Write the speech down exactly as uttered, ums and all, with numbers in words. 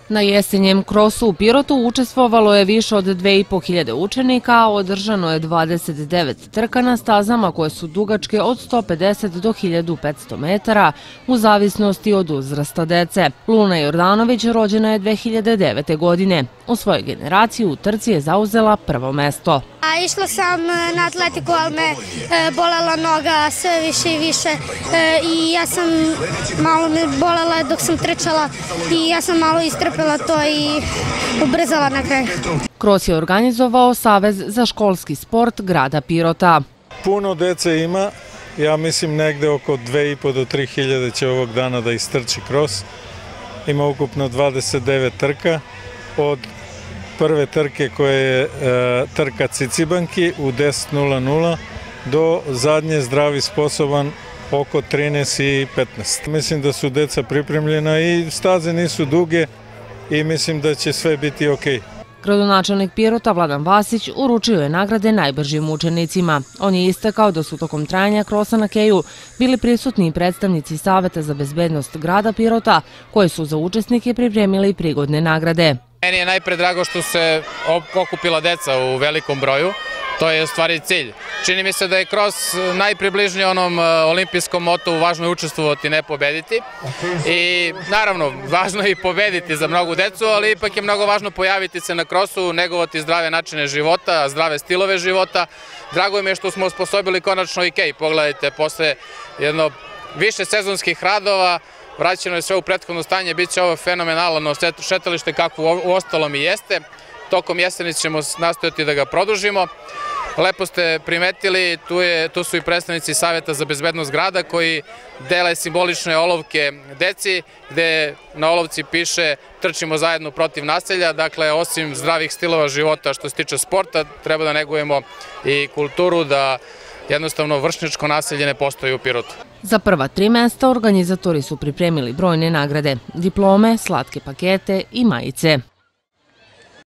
Na jesenjem krosu u Pirotu učestvovalo je više od dve i po hiljade učenika, a održano je dvadeset devet trka na stazama koje su dugačke od sto pedeset do hiljadu petsto metara, u zavisnosti od uzrasta dece. Luna Jordanović rođena je dve hiljade devete. godine. U svojoj generaciji u trci je zauzela prvo mesto. Išla sam na atletiku, ali me bolela noga sve više i više i ja sam malo me bolela dok sam trčala i ja sam malo istrpela to i ubrzala na kraju. Kros je organizovao Savez za školski sport grada Pirota. Puno dece ima, ja mislim negde oko dve i po do tri hiljade će ovog dana da istrči kros. Ima ukupno dvadeset devet trka, od prve trke koja je trka Cicibanki u deset nula nula do zadnje zdravi sposoban oko trinaest i petnaest. Mislim da su deca pripremljena i staze nisu duge i mislim da će sve biti okej. Gradonačelnik Pirota Vladan Vasić uručio je nagrade najbržim učenicima. On je istakao da su tokom trajanja krosa na keju bili prisutni i predstavnici Saveta za bezbednost grada Pirota, koji su za učesnike pripremili prigodne nagrade. Meni je najpre drago što se okupila deca u velikom broju, to je u stvari cilj. Čini mi se da je kros najpribližniji onom olimpijskom motu važno je učestvovati, ne pobediti. I naravno, važno je i pobediti za mnogu decu, ali ipak je mnogo važno pojaviti se na krosu, negovati zdrave načine života, zdrave stilove života. Drago mi je što smo osposobili konačno i kej. Pogledajte, posle jedno više sezonskih radova, vraćeno je sve u prethodno stanje, bit će ovo fenomenalno šetalište kako u ostalom i jeste. Tokom jeseni ćemo nastojati da ga produžimo. Lepo ste primetili, tu, je, tu su i predstavnici Saveta za bezbednost grada koji dele simbolične olovke deci, gde na olovci piše trčimo zajedno protiv nasilja. Dakle, osim zdravih stilova života što se tiče sporta, treba da negujemo i kulturu da jednostavno vršnjačko nasilje ne postoji u Pirotu. Za prva tri mesta organizatori su pripremili brojne nagrade, diplome, slatke pakete i majice.